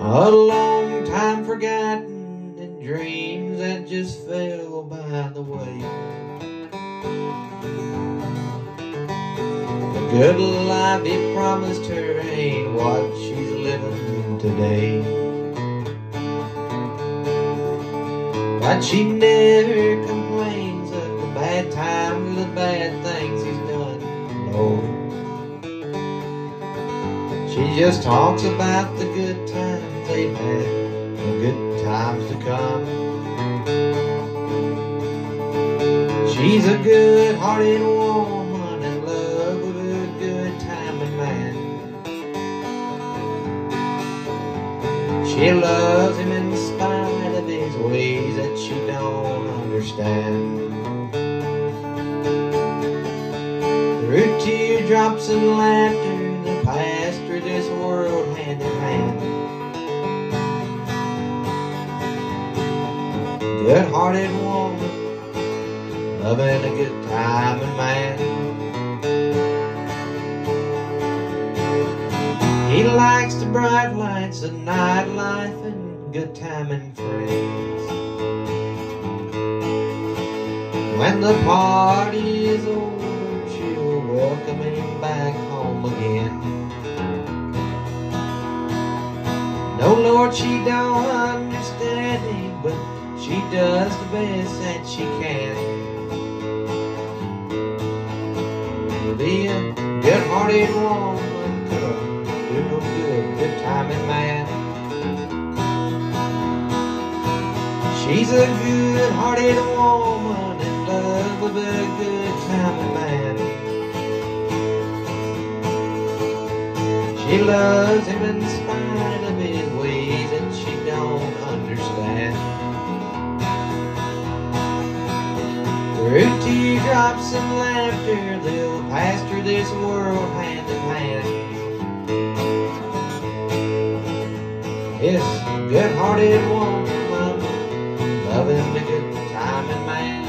A long time forgotten, and dreams that just fell by the way. The good life he promised her ain't what she's living today. But she never complains of the bad times, the bad things he's done, Lord. She just talks about the good times they've had, the good times to come. She's a good-hearted woman in love with a good-timing man. She loves him in spite of his ways that she don't understand. Through teardrops and laughter, they pass through this world hand in hand. Good-hearted woman, loving a good-timing man. He likes the bright lights of nightlife and good-timing friends. When the party is over, she'll welcome him back home again. No, Lord, she don't understand him, but she does the best that she can. Be a good-hearted woman could do no good, good-timing man. She's a good-hearted woman in love with a good-timing man. She loves him in spite of his ways that she don't understand. Through teardrops and laughter, they'll pass through this world hand in hand. Yes, good-hearted woman, loving the good-timing man.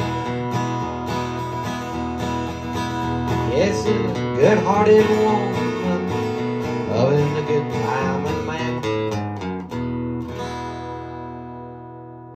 Yes, a good-hearted woman, loving the good-timing man.